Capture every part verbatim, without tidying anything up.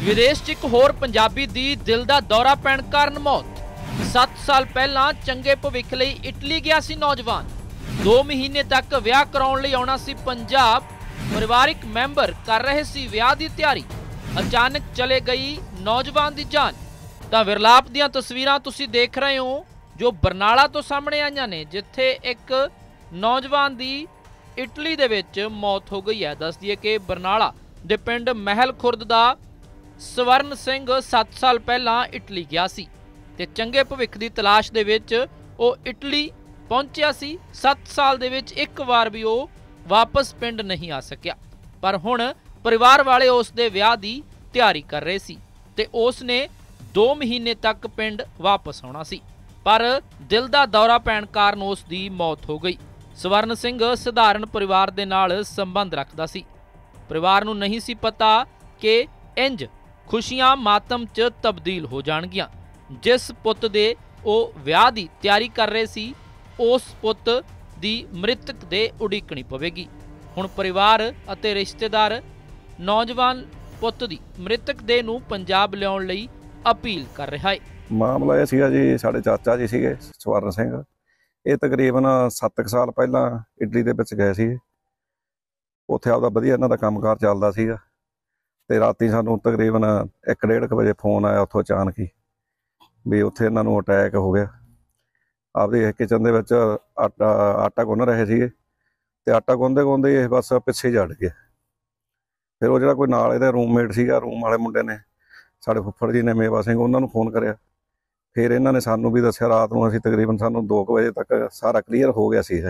विदेश च एक होर पंजाबी दी दिल दा दौरा पैण कारण मौत। सत्त साल पहला चंगे भविख लई इटली गया सी नौजवान। दो महीने तक विआह कराउण लई आउणा सी पंजाब। परिवारिक मैंबर कर रहे सी विआह दी तैयारी। अचानक चले गई नौजवान दी जान। तां विरलाप दीआं तस्वीरां तुसीं देख रहे हो जो बरनाला तो सामने आईयां ने, जिथे एक नौजवान दी इटली दे विच मौत हो गई है। दस दिए कि बरनाला दे पिंड महल खुर्द दा स्वर्ण सिंह सत्त साल पहला इटली गया सी ते चंगे भविख दी तलाश दे विच ओह इटली पहुंचिया सी। सत्त साल दे विच एक वार भी ओह वापस पिंड नहीं आ सकिया, पर हुण परिवार वाले उस दे विआह दी तैयारी कर रहे सी ते उसने दो महीने तक पिंड वापस आउणा सी, पर दिल दा दौरा पैण कारण उस दी मौत हो गई। स्वर्ण सिंह सधारण परिवार दे नाल संबंध रखदा सी। परिवार नूं नहीं सी पता कि इंज खुशियां मातम च तब्दील हो जाणगियां। जिस पुत दे ओह विआह दी तैयारी कर रहे सी, उस पुत दी मृतक दे उड़ीकणी पवेगी। हुण परिवार अते रिश्तेदार नौजवान पुत दी मृतक दे नूं पंजाब लिआउण लई अपील कर रहा है। मामला यह सीगा जी, साडे चाचा जी सीगे स्वर्ण सिंह, ये तकरीबन सत्त साल पहला इटली दे विच गए सीगे। उत्थे आपदा वधिया इन्हां दा कामकार चलदा सीगा ते राती सानूं तकरीबन एक डेढ़ क बजे फोन आया उत्थों अचानक ही भी उत्थे इन्हां नूं अटैक हो गया। आपदे किचन दे विच आटा आटा गुन्न रहे सीगे ते आटा गुन्नदे गुन्नदे ये बस पिछे जड़ गया। फिर वो जिहड़ा कोई नाल इहदा रूममेट सीगा, रूम वाले मुंडे ने, साडे फुੱਫੜ जी ने मेवा सिंह, उन्हां नूं फोन करिया। फिर इन्हां ने सानूं भी दस्सिया रात नूं, असीं तकरीबन सानूं दो क बजे तक सारा क्लीयर हो गया सी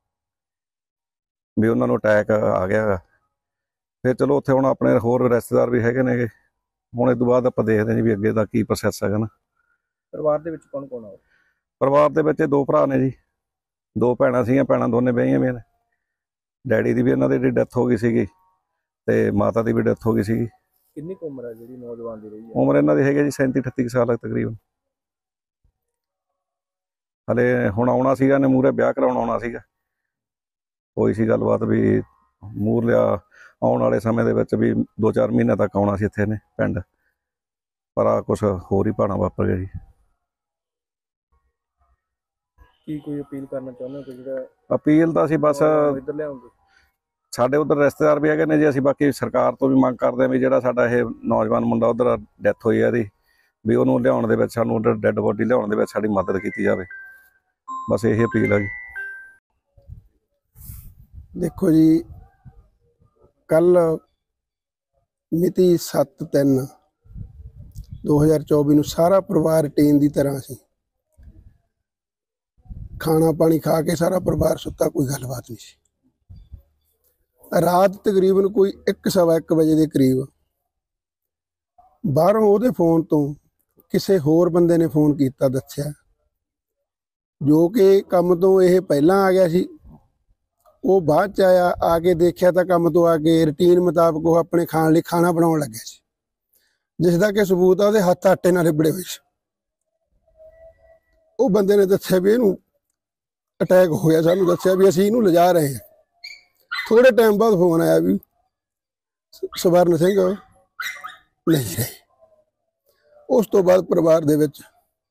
भी उन्हां नूं अटैक आ गया। फिर चलो उत्थे हुण अपने होर रिश्तेदार भी हैगे ने, हुण इस तों बाद आपां देखदे जी भी अगे दा की प्रोसैस हैगा ना। परिवार दे विच कौन कौन आ? परिवार दे विच दो भरा ने जी, दो भैणां सीगीआं, भैणां दोने विआहीआं भी ने। डैडी दी भी इन्हां दी डैथ हो गई सीगी ते माता दी भी डैथ हो गई सीगी। किन्नी क उम्र है जिहड़ी नौजवान दी रही है? उम्र इन्हां दी हैगी जी सैंती अठत्ती साल तकरीबन। हले हुण आउणा सीगा ने, मूहरे विआह कराउण आउणा सीगा। होई सी गलबात भी मूर लिया आने वाले समय दे विच भी दो चार महीने तक आउणा सी इत्थे ने पिंड, पर आ कुछ होर ही भाणा वापर गया जी। की कोई अपील करना चाहुंदे हो कि जिहड़ा अपील तां असीं बस इधर लिआउंगे? साडे उधर रिश्तेदार भी हैगे ने जी, असीं बाकी सरकार तो भी मंग करदे भी जिहड़ा साडा इह नौजवान मुंडा उधर डैथ होई है इहदी भी उहनूं लिआउण दे विच सानूं उधर डैड बॉडी लिआउण दे विच साडी मदद कीती जावे। बस यही अपील है जी। देखो जी, कल मिति सत्त तीन दो हज़ार चौबी नूं सारा परिवार टीम की तरह सी, खाना पानी खा के सारा परिवार सुता, कोई गलबात नहीं सी। रात तकरीबन कोई एक सवा एक बजे के करीब बाहरों उहदे फोन तो किसी होर बंदे ने फोन किया, दस्सिया जो कि काम तो यह पहला आ गया सी, वो बाद च आया। आके देखिया तो काम तो आके रूटीन मुताबिक वो अपने खाने लिए खाना बनाने लगे सी, जिसका कि सबूत है उसके हत्थ आटे नाल लिबड़े हुए। वो बंदे ने दस्सिया भी इनू अटैक होया, सानू दस्सिया भी असीं इनू लिजा रहे हैं। थोड़े टाइम बाद फोन आया भी स्वर्ण सिंह नहीं रहे। उस तो बाद परिवार दे विच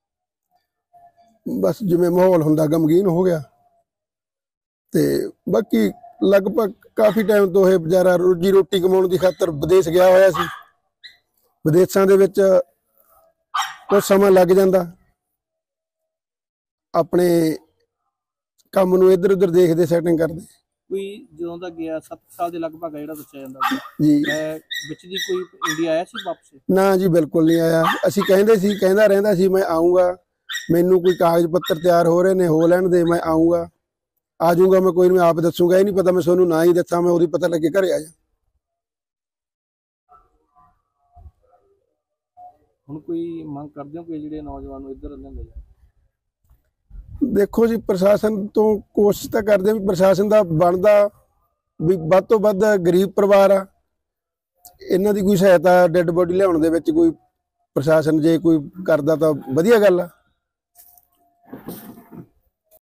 बस जिवें माहौल हुंदा गमगीन हो गया। ते बाकी लगभग काफ़ी टाइम तो यह बेचारा रोजी रोटी कमाउण दी खातर विदेश गया होया सी। विदेशां दे विच कुछ समां लग जांदा, अपने काम नूं इधर उधर देखदे सैटिंग करदे। कोई जदों दा गया सत्त साल दे लगभग है जिहड़ा दस्सिया जांदा जी, विच दी कोई इंडिया आया सी वापस? ना जी, बिल्कुल नहीं आया। असीं कहंदे सी, कहंदा रहिंदा सी मैं आऊँगा, मैनू कोई कागज पत्तर तैयार हो रहे ने, हो लैण दे, मैं आऊँगा, आ जाऊँगा, मैं कोई नहीं आप दसूँगा। ये नहीं पता मैं सोनू ना ही दसा, मैं उदी पता लगे घरे आ जा। हुण कोई मंग करदे हो कि जिहड़े नौजवान नूं इधर लिआंदा जाए? देखो जी, प्रशासन तो कोशिश तो करते भी, प्रशासन का बनता भी वध तो वध गरीब परिवार आ, इन्हां दी कोई सहायता डैड बॉडी लिआउण दे विच कोई प्रशासन जे कोई करदा तां वधिया गल आ।